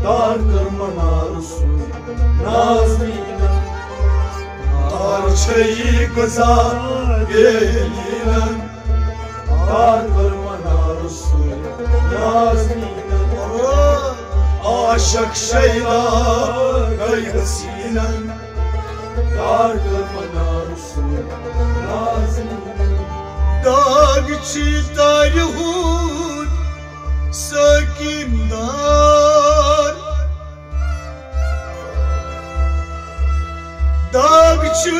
dar कर्मणा रसूल नाजनीना Arçayı kıza gelinen dar कर्मणा रसूल नाजनीना aşık şeyda gayrısinen dar कर्मणा रसूल नाजनीना Dağçı tarihun sakindar Dağçı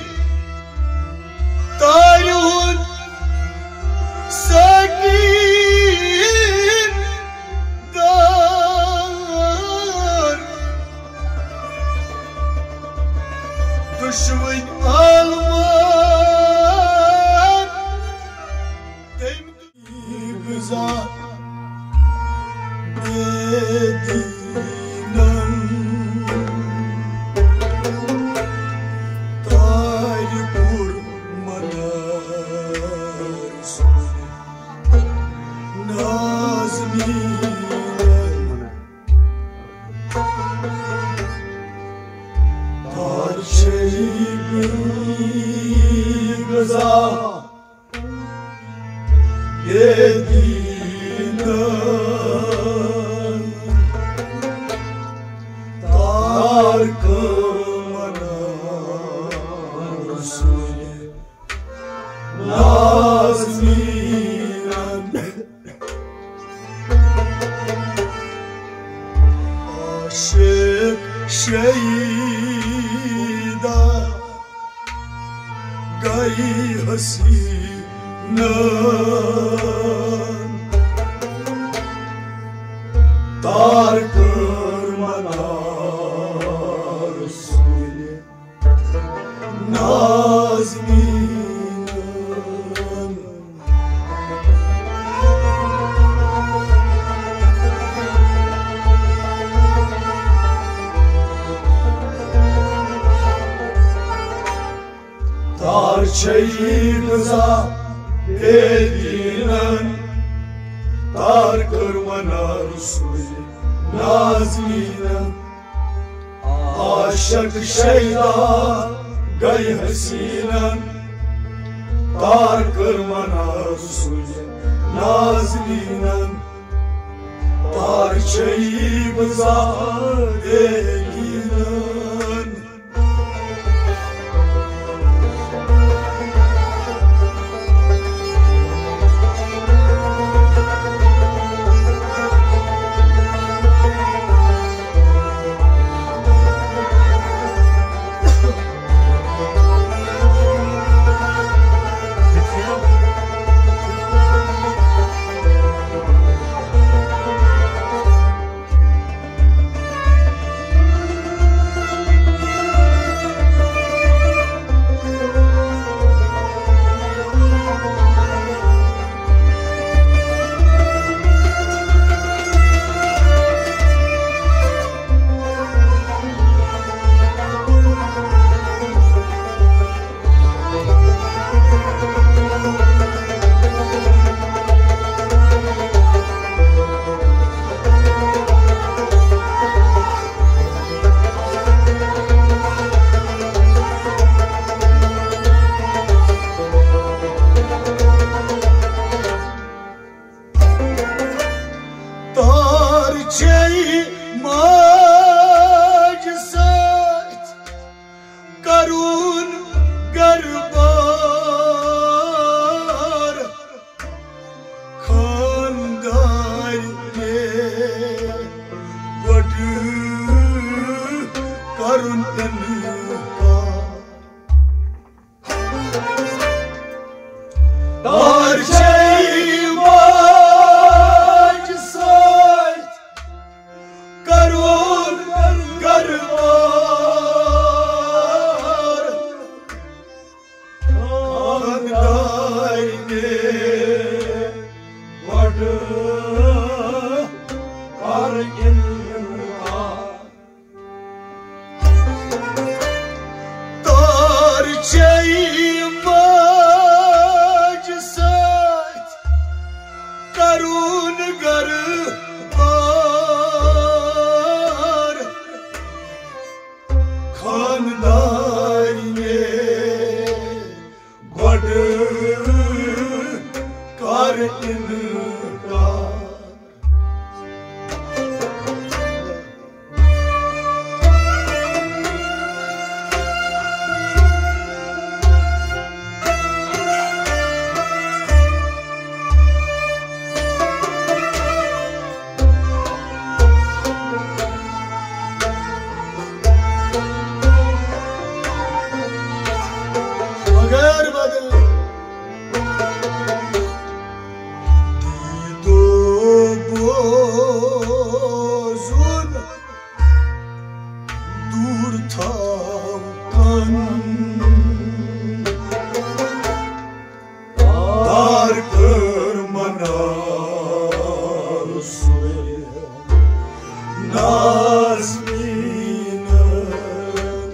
tarihun sakindar Düşman alman Kıza Medinem Tari kurmanar Nazminem Tarçayı kıza Yedinden dar kılmana Resulü nazminen Aşık şeyda gay hasinen dar kırmana Resulü nazminen Tarçayı kıza edinen dar kırmana Resulü nazminen aşık şeyda gay hasinen dar kırmana Resulü nazminen Tarçayı kıza edinen Tarçayı macizat karun garbar Kandar ne vadı karun tanka Tarçayı macizat karun garbar Kandar ne vadı karun Tarçayı macizat karun garbar nazminan.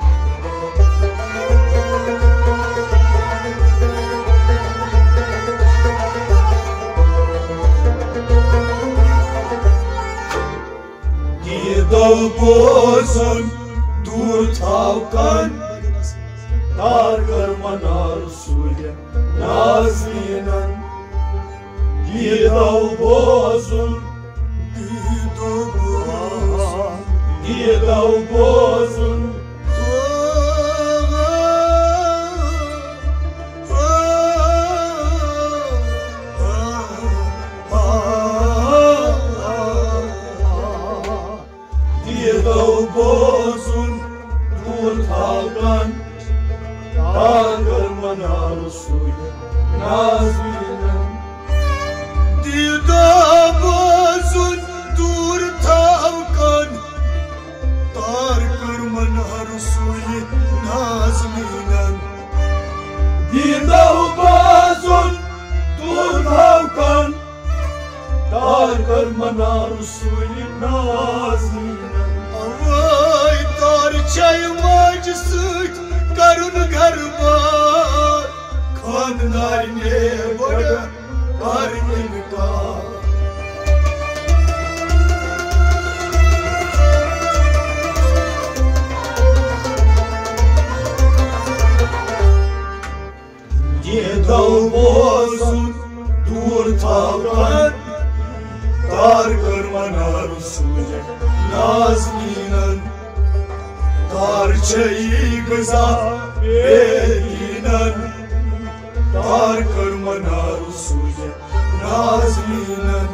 Didal bozun dur tavkan, dargırmanar suya nazminan. Didal bozun, didal bozun, didal bozun, dur tavkan, dargırmanar suya nazminan. Didal bozun, dur tavkan, dargırmanar suya nazminan. Didal bozun, dur tavkan, dargırmanar suya nazminan. Vay dar çayım acısı, karun garbar, kanlar ne bana karnın kar. Didal bozun, dur tavkan, dargırmanar suya nazminan. Darçayı kıza beyinan, dargırmanar suya nazminan.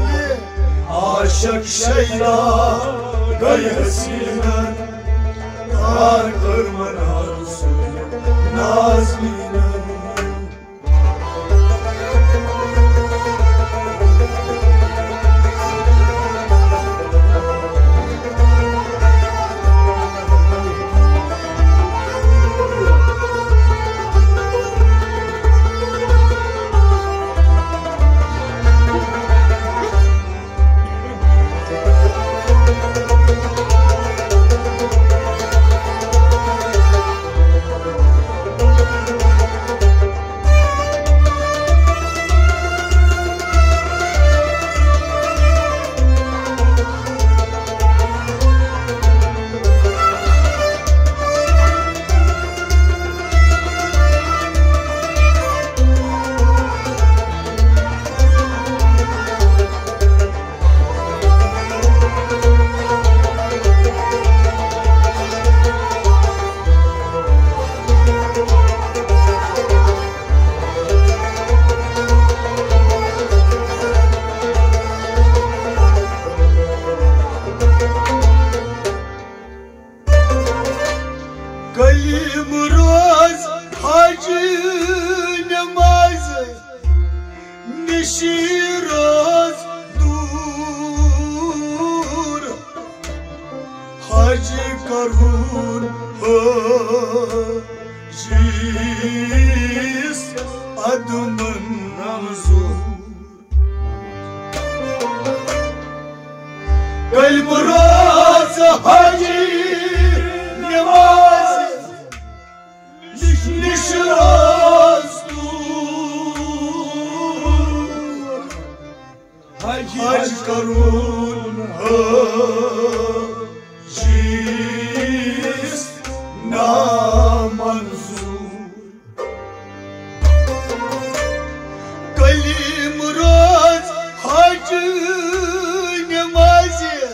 Aşık şeyda gayesinan, dargırmanar suya nazminan. Kalimroz hacı namazı, nişiroz dur, hacı karun haciz adımın namzur. Kalimroz hacı namazı, nişiroz dur, hacı karun haciz namanzur. Kalimroz hacı namazı,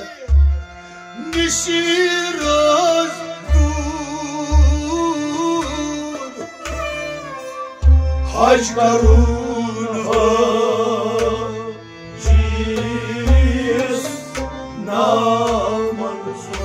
nişiroz dur, hac karun haciz namanzur.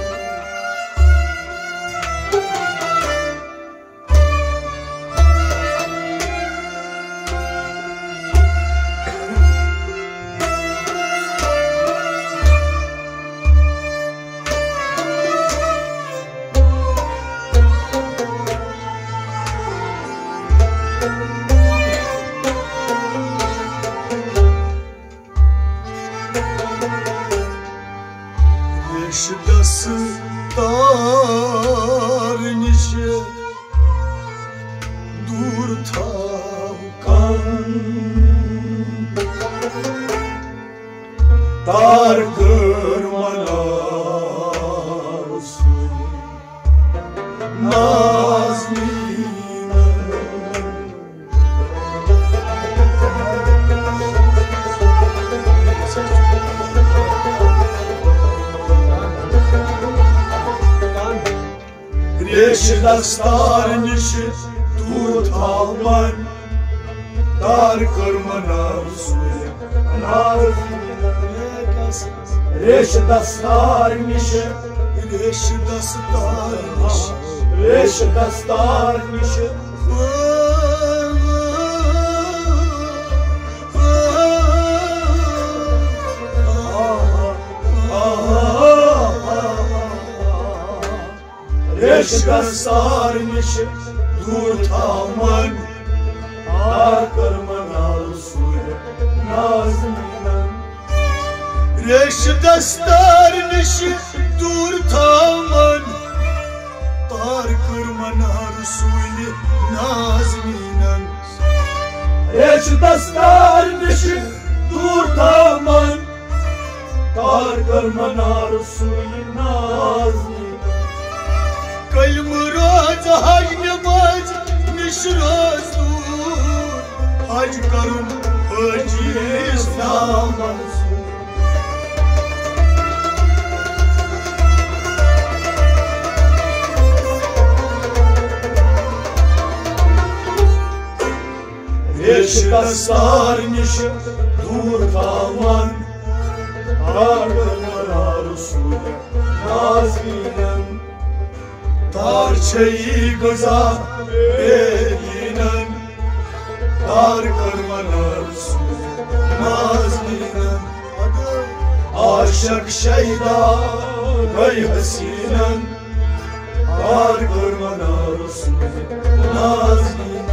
Reşidastar nişe dur tavkan Dar kırmalar suyu Nazmine Reşidastar nişe dur tavkan Dar kırmalar suyu Nazmine Reşidastar nişe Reşidastar nişe Reşidastar nişe Reşidastar nişe dur taman Dar kırmanar suyu Nazminen Reşidastar nişe dur taman Dar kırmanar suyu Nazminen Reşidastar nişe dur taman Dar kırmanar suyu Nazminen Kalmurad hac namaz nişraz dur Hac karun haciz namaz Reşidastar nişe dur taman Dar kırmanar suyu Nazminen Tarçayı kıza verinen Dar kırmanar suyu Nazminen Aşık şeyda vey hasinen Dar kırmanar suyu Nazminen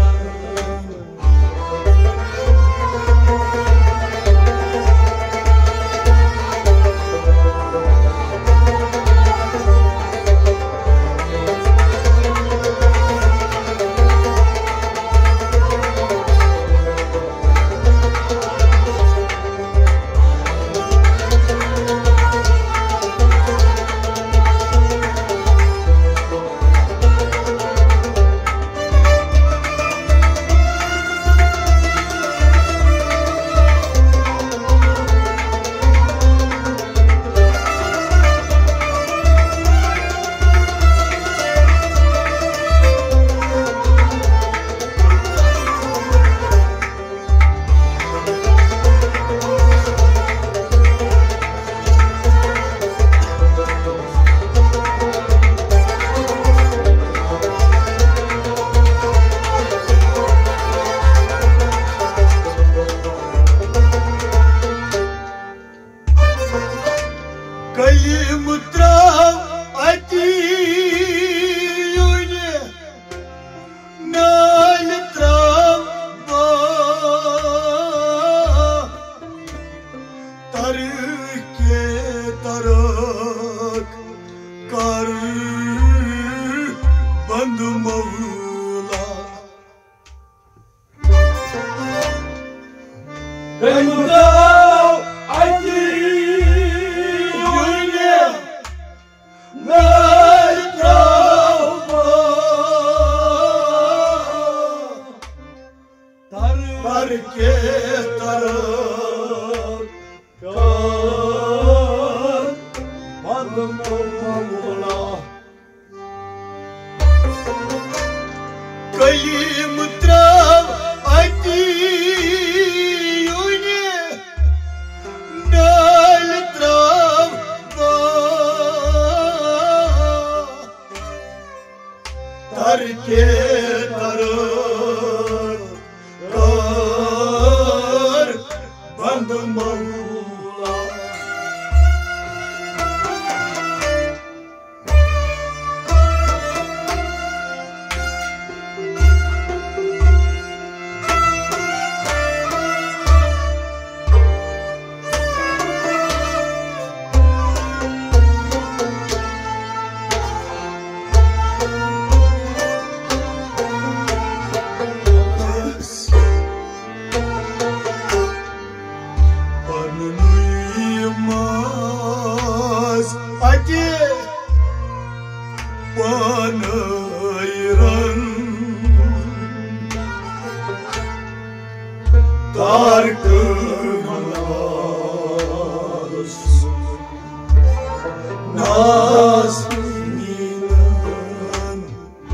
nazminam.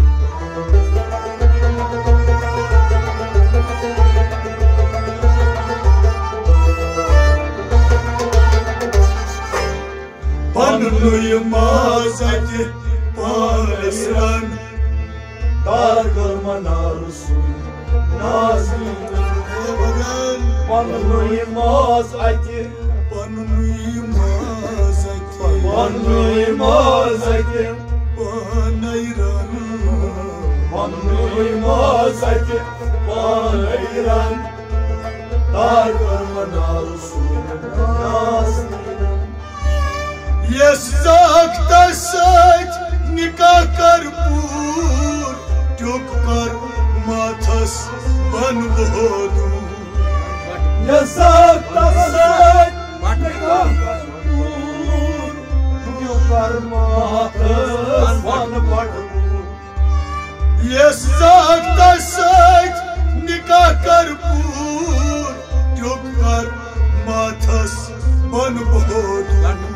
Panului mazati paleran, dar cărmănarul sunt nazminam. Panului mazati, Panului mazati, panului mazati, panairan, panului mazati, panairan, dar cărmănarul sunt nazminam. Есакта сать никакар бур, тюккар матас банводу. Есакта сать никакар бур, тюккар матас банводу. Есакта сать никакар бур, тюккар матас банводу.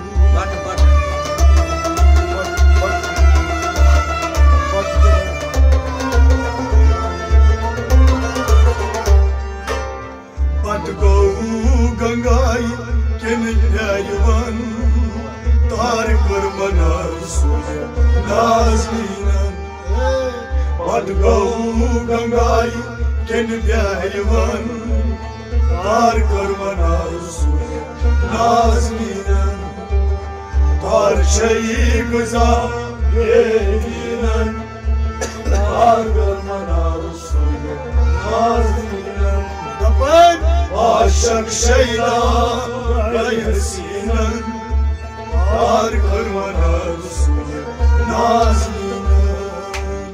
Gangai kenayvan tar karmanar suya nazminan. Padgau gangai kenayvan tar karmanar suya nazminan. Tar şeyi kıza yevinan tar karmanar suya nazminan. Dapan aşık şeyda gayesinden dar kırmanar suya nazminen.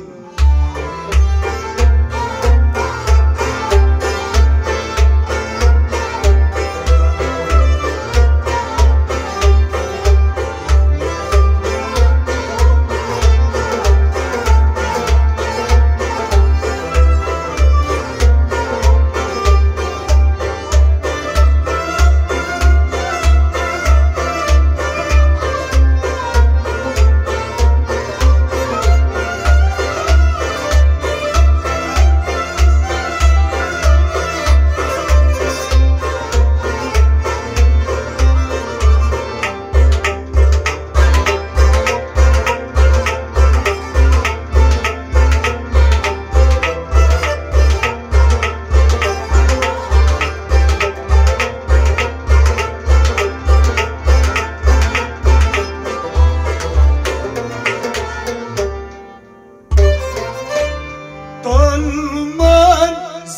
Tanman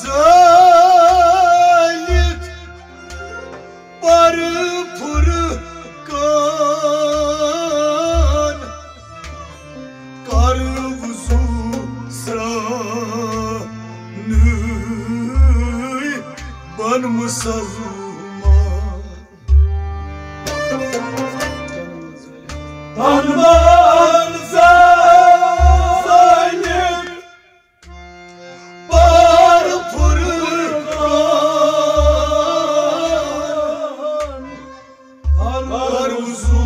zayit barı pırı kan karvuzu sranıy ban musalman. Tanman zayit barı pırı kan karvuzu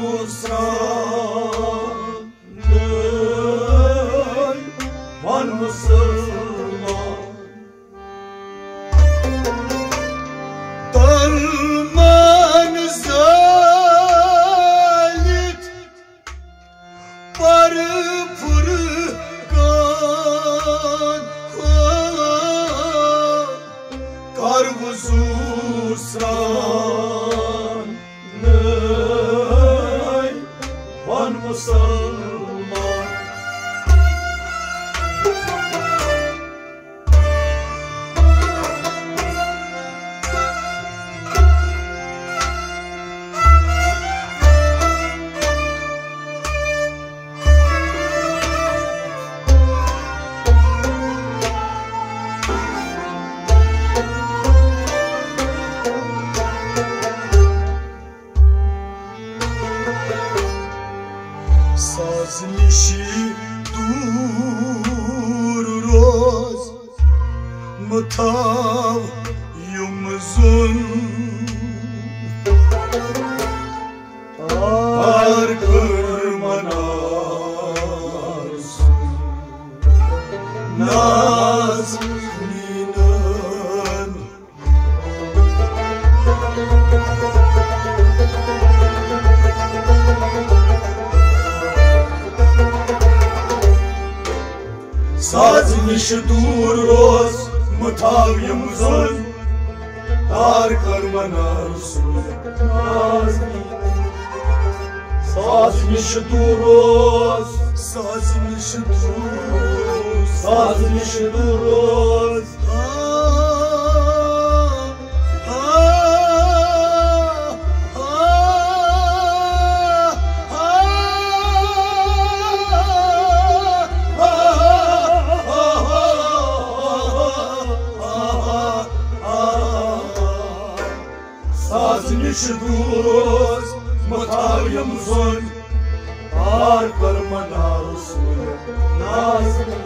sranıy ban musalman. Dalman zalit barı pırı kan karvuzu sranıy ban musalman. Saznişi dururuz mıtav yumuzun ar duros mutavim zon dar karmanar suy nazni sazmiş duros sazmiş duros mutavim zon dar karmanar suy nazni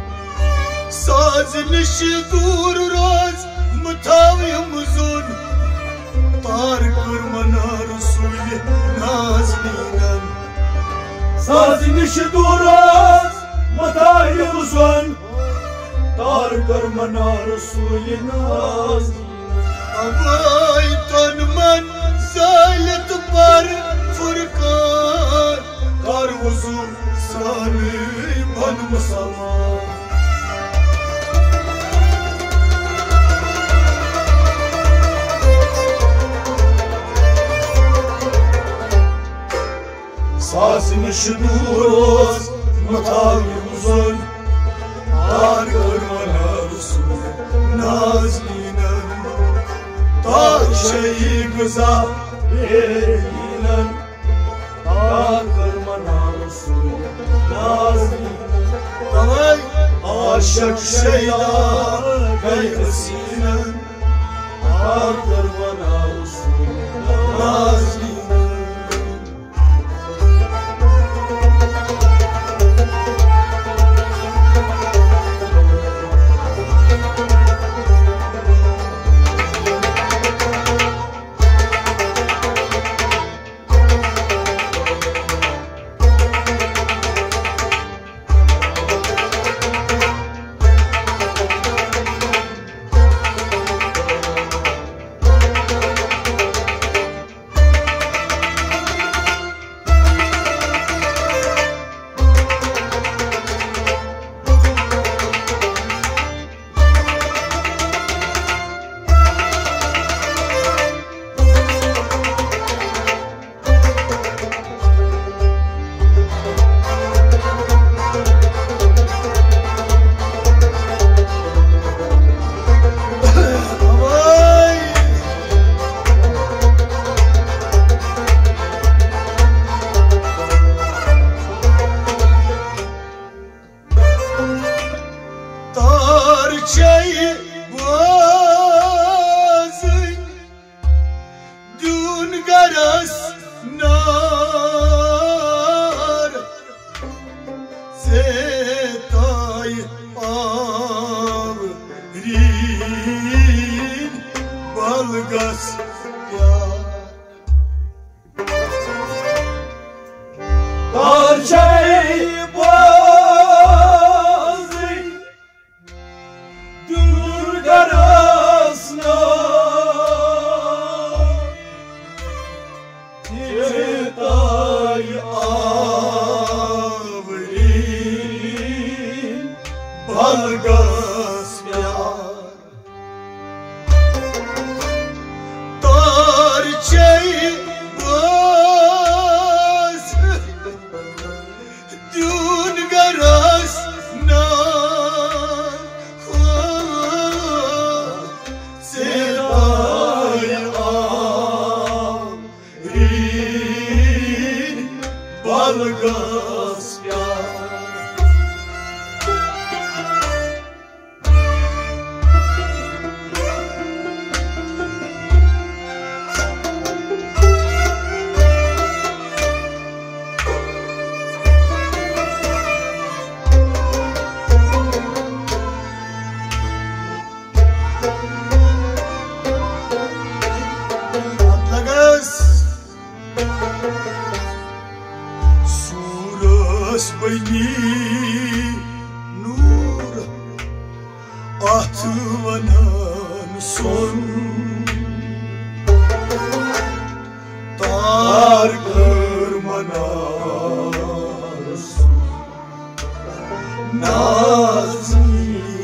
sazmış duros mutavim zon dar karmanar suy nazni sazmiş duros mutavim zon dar karmanar suy nazni Avay tanman zalet par furkan kar huzur salim ban musalman sazmış duros mutavim zon dar karmanar suy nazlinen dar şeyi kıza verilen dar karmanar suy nazni Davay aşık şeyda gayrısıyla dar karmanar suy nazni Tarçayı bazı dün garas nar zetay avrin balgas ya Tarçayı balgas yar tarçayı baz dün garas nar seday avrin balgas yar Suras bani nur atvanan son tar kırmanar nazni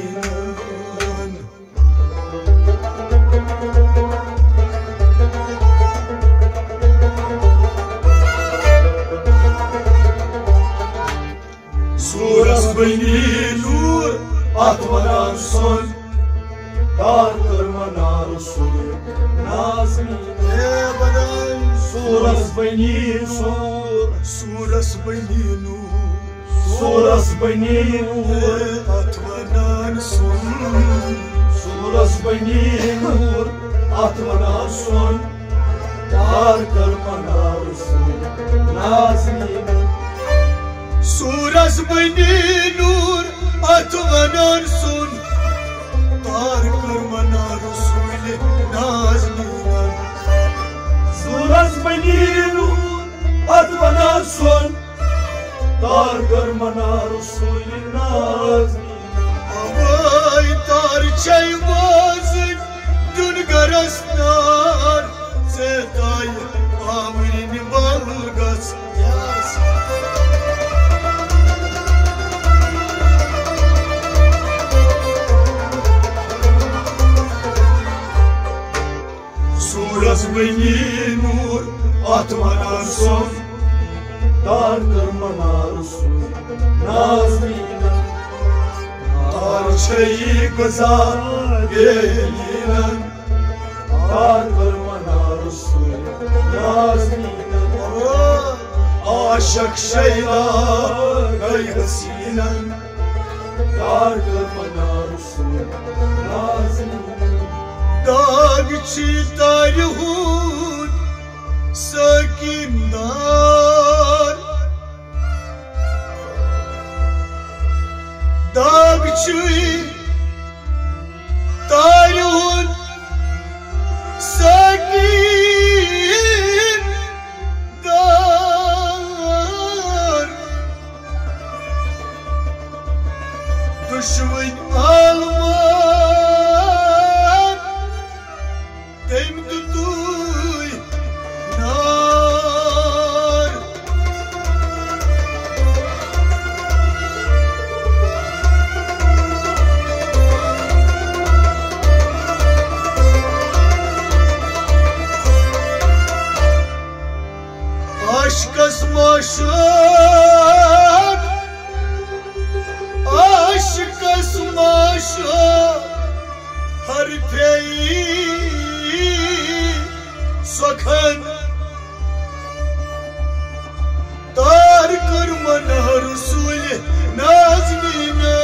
beni nur atmadan son dar kırmana Resul Nazmine badan Suras beni sur suras beni nur Suras beni nur atmadan son Suras beni nur atmadan son dar kırmana Resul Nazmine suras beni nur atmadan son dar kırmana Resul Nazmine Suras beni nur atmadan son dar kırmana Resul Nazmine Avay tar çayvazın dün garaslar Setay avrini balgas Suras beni nur atmadan son dar kırmana Resul Nazmine Tarçayı kıza geliren dar kırmana Resul Nazmine Aşık şeyla gayrısıyla dar kırmana Resul Nazmine Dağçı tarihun sakindar Dağçı tarihun sakindar Düşman alman Dem tutuy nar Aşk asmaşak Aşk asmaşak Har peyi sokan Dar kırmana Resul Nazmine